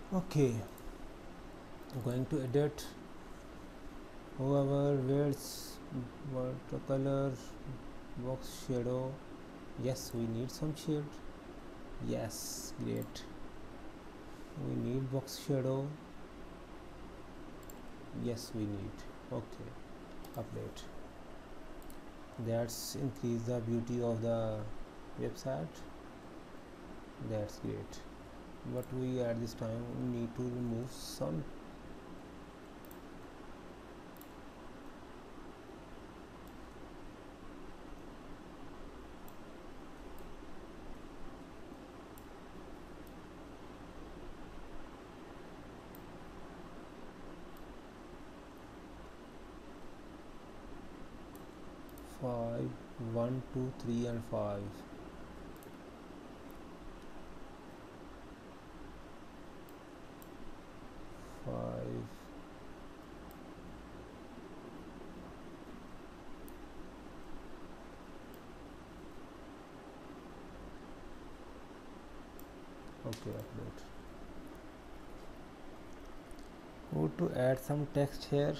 Okay, going to edit. Whoever wears watercolor box shadow. Yes, we need some shade. Yes, great. We need box shadow. Yes, we need. Okay, update. That's increase the beauty of the website. That's great. But we at this time need to remove some. 5 1 2 3 and 5. 5. Okay, update. Go to add some text here.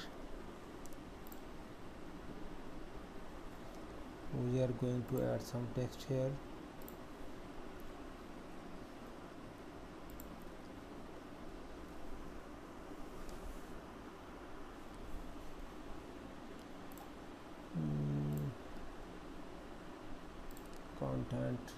We are going to add some text here. Content.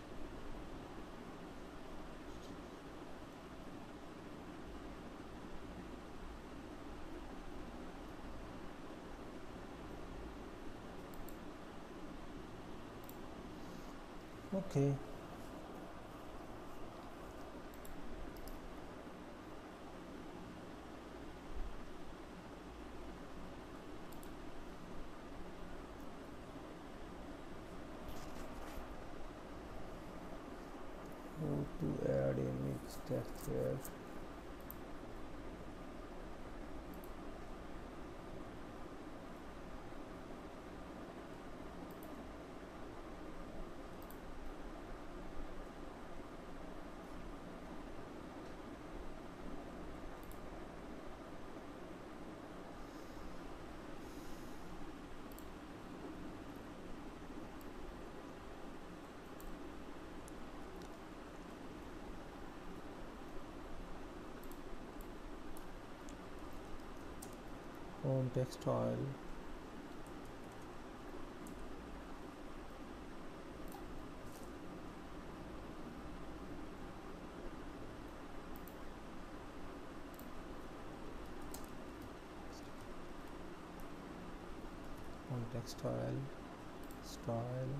Okay. Go to add image text here. Home textile. Home textile. Style.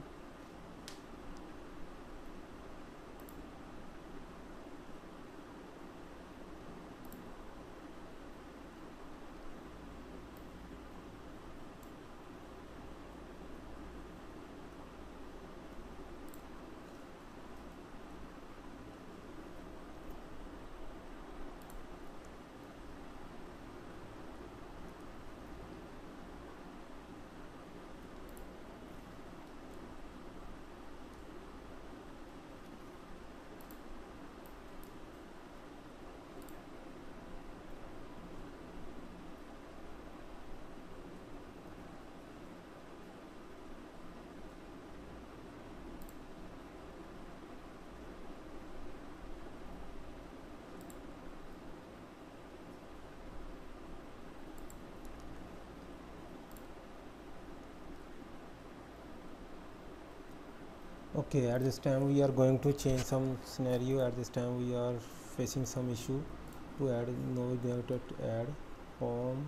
Okay, at this time we are going to change some scenario. At this time we are facing some issue. To add, now we are going to add home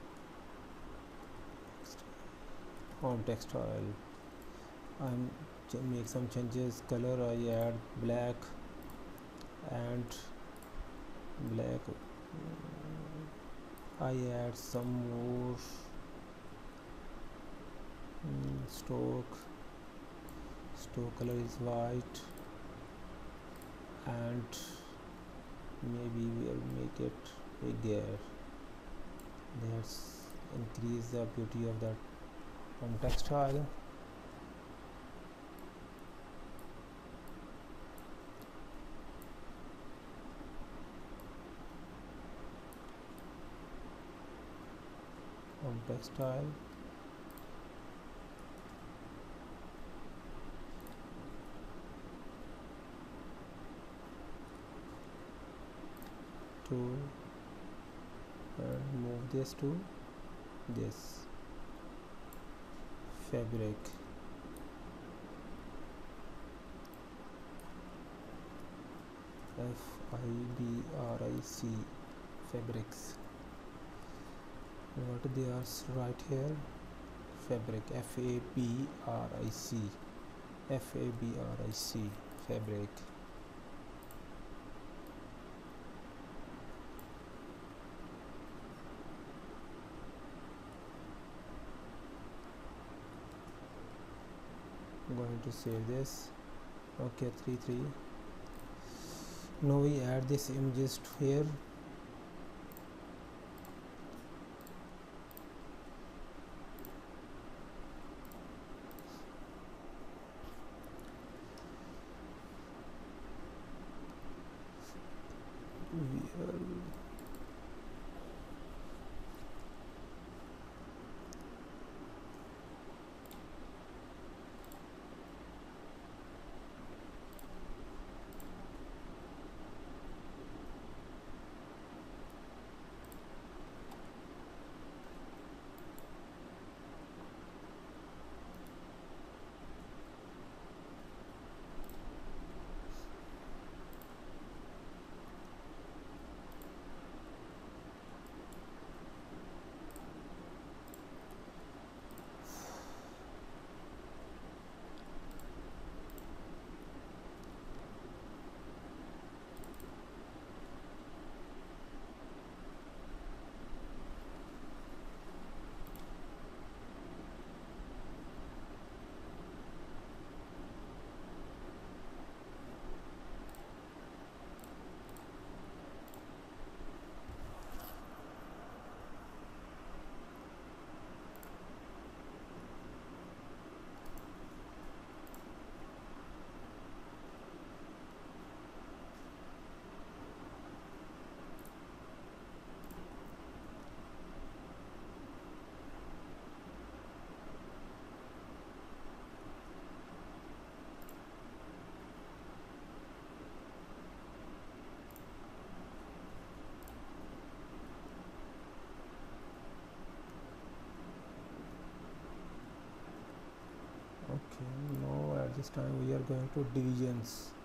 textile. I'm make some changes. Color I add black and black. I add some more stroke color is white, and maybe we'll make it bigger. Let's increase the beauty of that textile. textile, tool, and move this to this fabric. Fabric, fabrics. What they are right here? Fabric, fabric, fabric. I'm going to save this. Okay, 3 now we add this images to here. We are okay. Now at this time we are going to divisions.